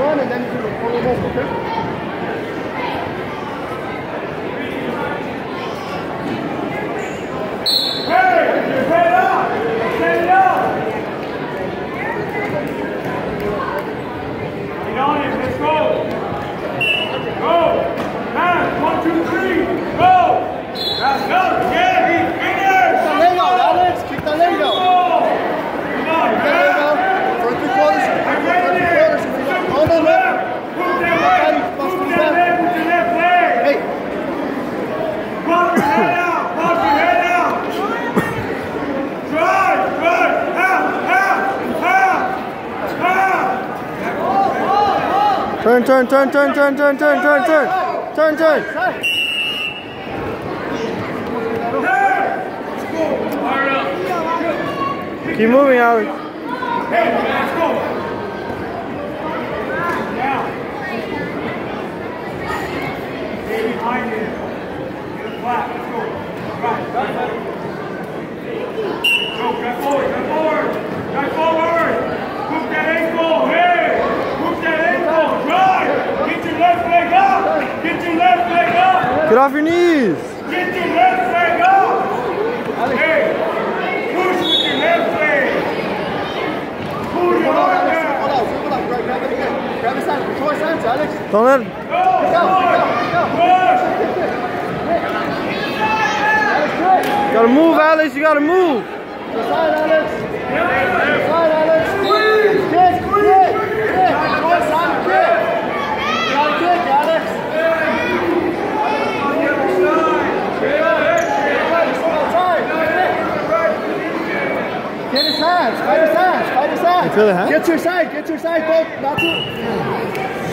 one and then do the full move, okay? Turn. Keep moving, Alex. Hey, let's go. Now. Stay behind him. Get a flat. Let's go. Right. Go. Drive forward. Hook that ankle. Hey. Hook that ankle. Drive. Get your left leg up. Get off your knees. Get your left leg up. Hey. Push with your left leg. Pull your arm down. Hold on. Grab it again. Grab his hands. Control his hands, Alex. Don't let him. Go. Push. Gotta move, Alex. You gotta move. To the side, Alex. Squeeze. Kick. Go inside and kick. You gotta kick, Alex. Get his hands. Fight his hands. You feel the hand? Get your side, both. Not too.